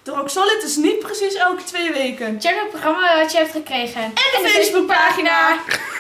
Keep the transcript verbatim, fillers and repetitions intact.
De Roxolid is niet precies elke twee weken. Check het programma wat je hebt gekregen. En de Facebookpagina.